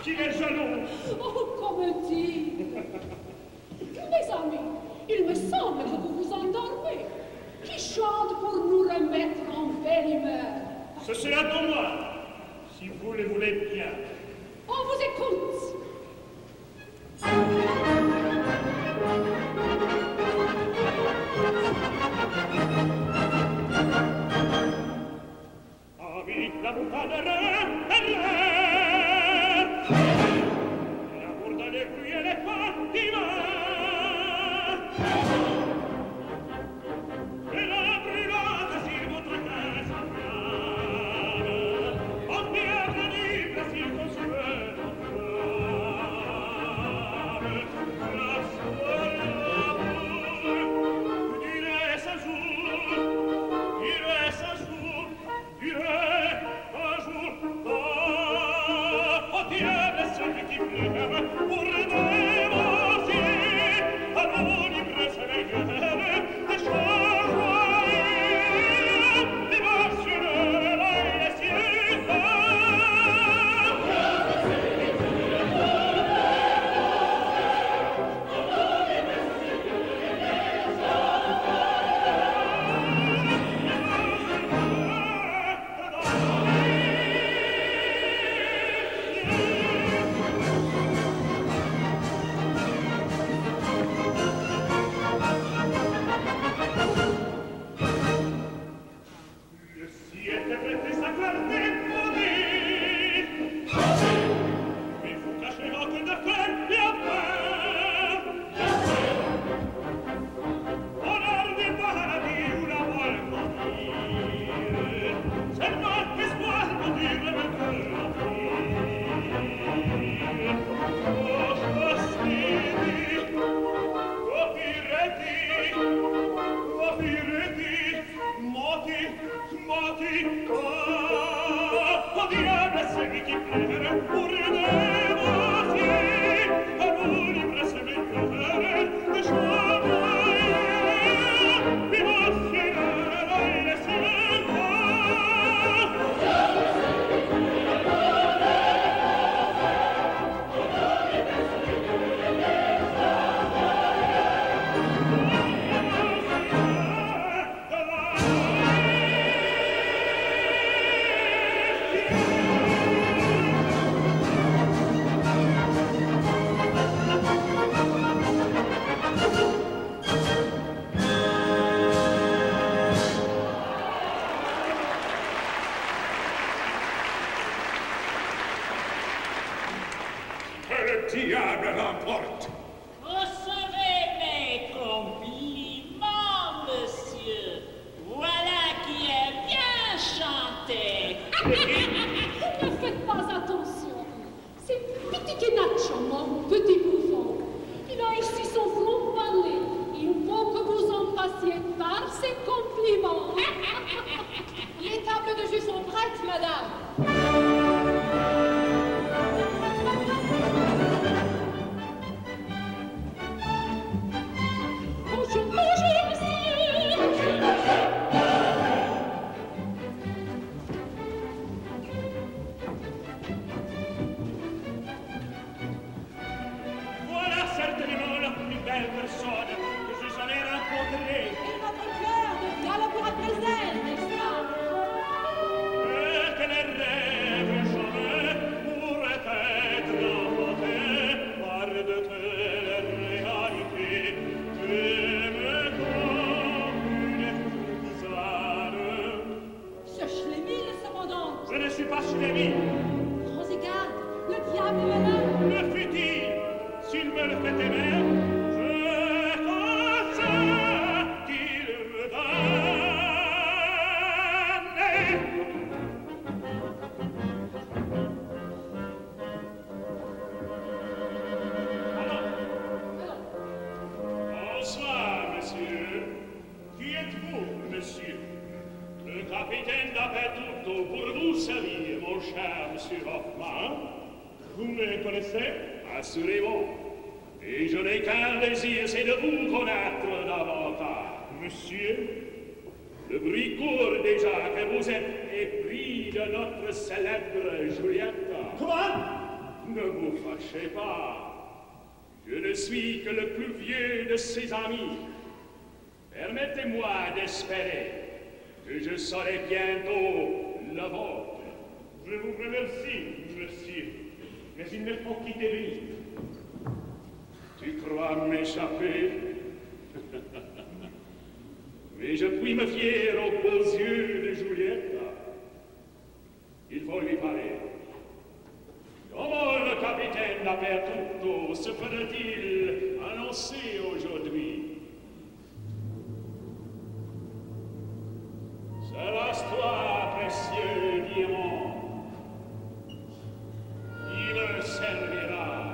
qu'il est jaloux. Oh, comme dit. Mes amis, il me semble que vous vous endormez. Qui chante pour nous remettre en belle humeur? Ce sera pour moi, si vous le voulez bien. On vous écoute. Avec la montagne la bourda les pluies et les fatigues. Et la brûlante sur votre casa fiame, en pierre libre s'il consume notre âme. La sua l'amour, dirait ce jour, dirait ce jour, dirait un jour, oh diable, celui qui pleure pour dévoiser à l'eau libre se veillere des choses des marcheurs et les cieux. Siete prêtés à garder pour dire il faut cacher votre défaite bien faire. Honneur du paradis où la voile conduire, seulement espoir conduire le cœur à fuir. Oh, Chastidi, oh, Pireti, oh, Pireti, moti, moti, oh, diable, celui qui pleure pour dévoiser à l'eau libre se meilleur de chevalier. Viva Sierra et les Sierra. Que le diable l'emporte. Recevez mes compliments, monsieur. Voilà qui est bien chanté. Ne faites pas attention. C'est petit Kenaccio, mon petit bouffon. Il a ici son front palais. Il faut que vous en passiez par ses compliments. Les tables de jus sont prêtes, madame. Bonjour, bonjour, monsieur. Voilà certainement la plus belle personne que je jamais rencontrée. Et notre cœur devient le pour après elle, n'est-ce pas? Et que les rêves jamais pourraient être emportés par de telles réalités que me comme une courtisane. Ce Schlemil, cependant. Je ne suis pas Schlemil. Prends garde, le diable est malin. Le fut-il, s'il me le fait aimer, je consens qu'il me donne. Bonsoir, monsieur. Qui êtes-vous, monsieur? Le capitaine d'Apertuto pour vous servir, mon cher monsieur Hoffmann. Vous me connaissez? Assurément. Et je n'ai qu'un désir, c'est de vous connaître davantage. Monsieur, le bruit court déjà que vous êtes épris de notre célèbre Giulietta. Comment? Ne vous fâchez pas. Je ne suis que le plus vieux de ses amis. Permettez-moi d'espérer que je serai bientôt le vôtre. Je vous remercie, monsieur, mais il me faut quitter l'île. Tu crois m'échapper? Mais je puis me fier aux beaux yeux de Julietta. Il faut lui parler. Comment le capitaine Dappertutto se ferait-il annoncer aujourd'hui? Sébastois, précieux diamant, il le servira.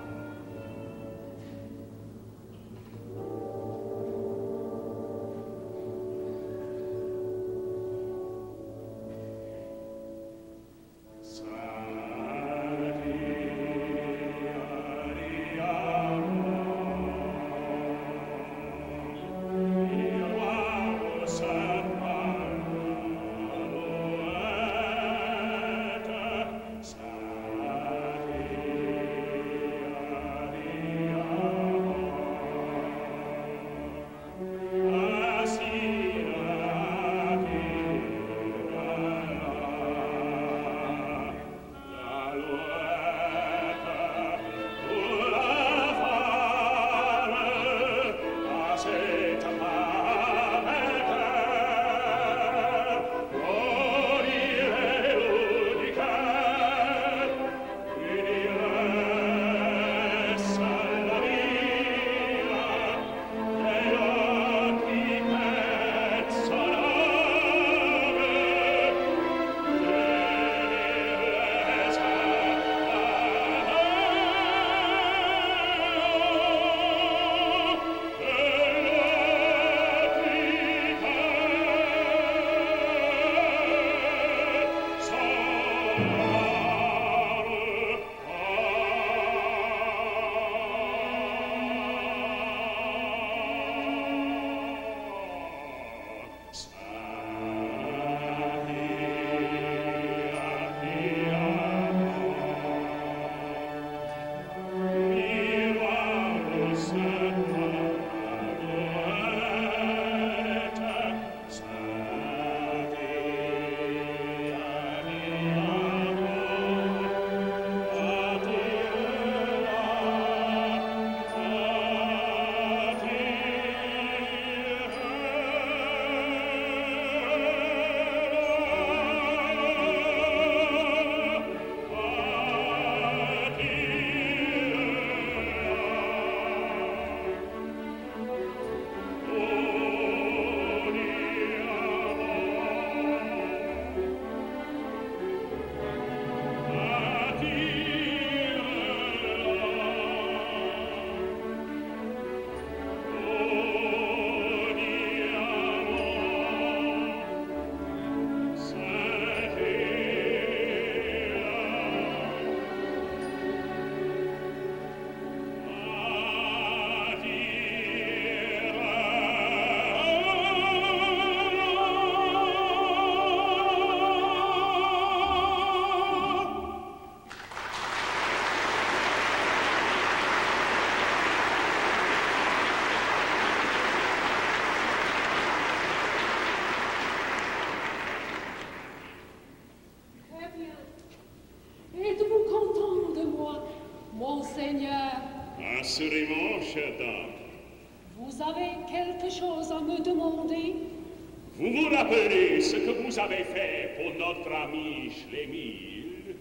Assurément, chère dame. Vous avez quelque chose à me demander? Vous vous rappelez ce que vous avez fait pour notre ami Schlemil?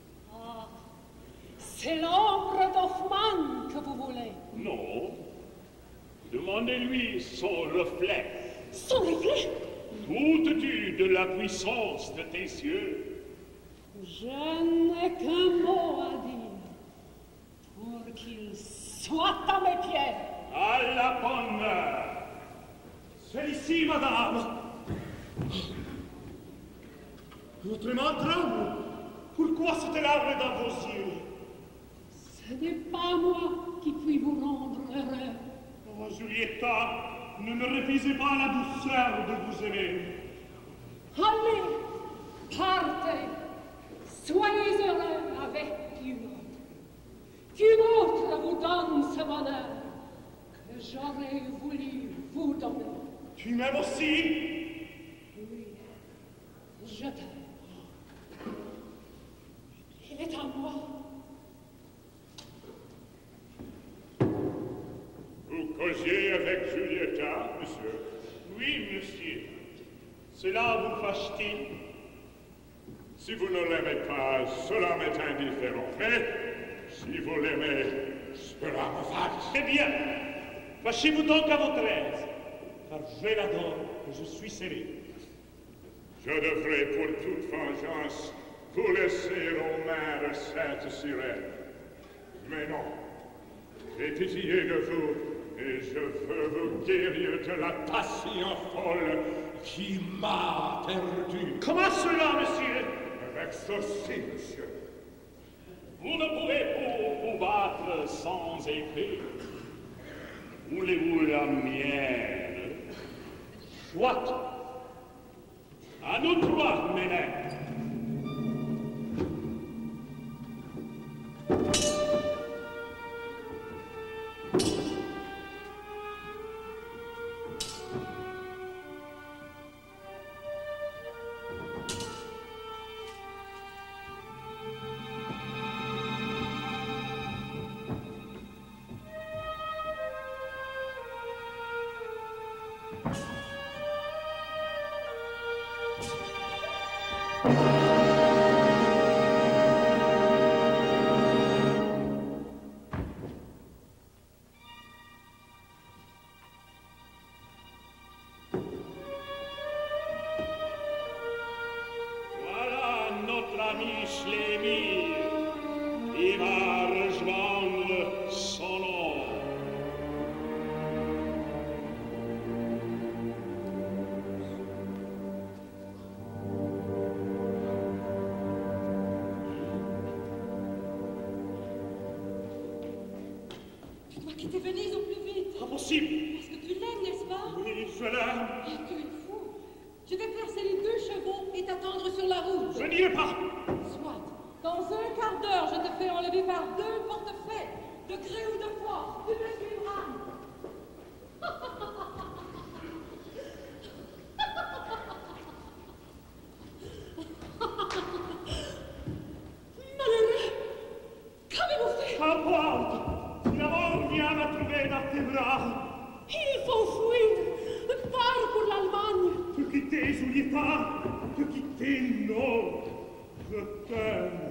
Ah, c'est l'ombre d'Hoffmann que vous voulez? Non. Demandez-lui son reflet. Son reflet? Doutes-tu de la puissance de tes yeux? Je n'ai qu'un mot à dire. Pour qu'il soit à mes pieds. À la bonne heure. C'est ici, madame. Votre main tremble. Pourquoi cette larme dans vos yeux? Ce n'est pas moi qui puis vous rendre heureux. Oh, Julietta, ne me refusez pas la douceur de vous aimer. Allez, partez. Soyez heureux avec une autre. bonheur que j'aurais voulu vous donner. Tu m'aimes aussi? Oui, je t'aime. Il est à moi. Vous causiez avec Julietta, monsieur? Oui, monsieur. Cela vous fâche-t-il? Si vous ne l'aimez pas, cela m'est indifférent. Mais si vous l'aimez, cela me fâche. Eh bien, fâchez-vous donc à votre aise, car je l'adore et je suis serré. Je devrais pour toute vengeance vous laisser aux mains de cette sirène. Mais non, j'ai pitié de vous et je veux vous guérir de la passion folle qui m'a perdu. Comment cela, monsieur? Avec ceci, monsieur. Vous ne pouvez pas vous battre sans épée. Voulez-vous la mienne? Soit. À nous trois, Ménèque. Quitter Venise au plus vite. Impossible. Parce que tu l'aimes, n'est-ce pas? Oui, je l'aime. Et tu es fou. Je vais placer les 2 chevaux et t'attendre sur la route. Je n'y vais pas. Soit. Dans un quart d'heure, je te fais enlever par 2 portefaix. De gré ou de force, tu me suivras. Malheureux, qu'avez-vous fait? Qu'importe. Si la mort vient me trouver dans tes bras. Il faut fuir. Pars pour l'Allemagne. Te quitter, Julietta. Te quitter, non. Je t'aime.